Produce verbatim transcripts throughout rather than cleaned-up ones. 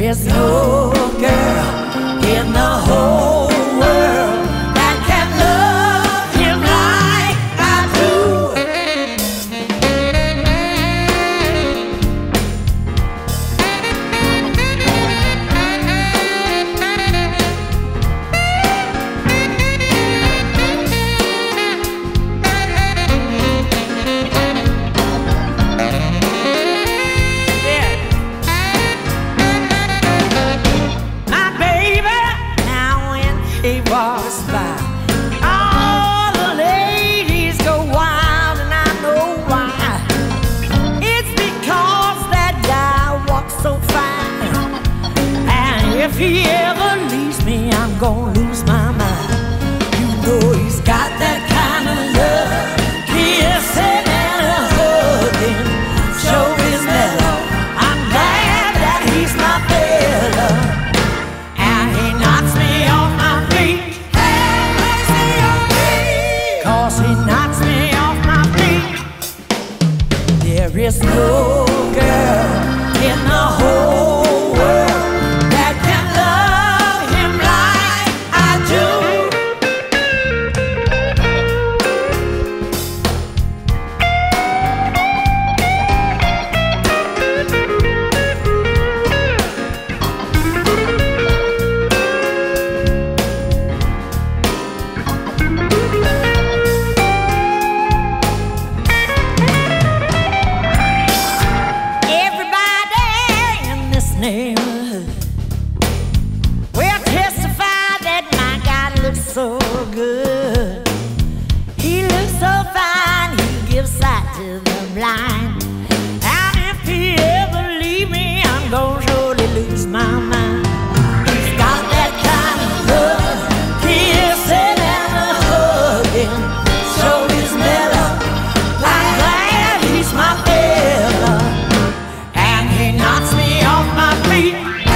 is no girl in the whole world that can love him like I do. He walks by, all the ladies go wild, and I know why. It's because that guy walks so fine, and if he ever leaves me, I'm gonna lose my mind. You know he's got that kind of love, kissing and a hugging, show his mellow. I'm glad that he's my fella, and he knocks me off my feet. Cause he knocks me off my feet. There is no girl in the whole world that can love him like I do. Neighborhood will testify that my God looks so good. He looks so fine, he gives sight to the blind. And if he ever leave me, I'm gonna surely lose my mind. He's got that kind of love, kissing and a hugging, so he's mellow. I'm glad he's my fella, and he knocks me off my feet.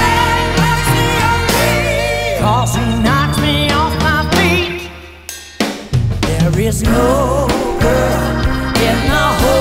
Cause he knocks me off my feet. There is no girl in the whole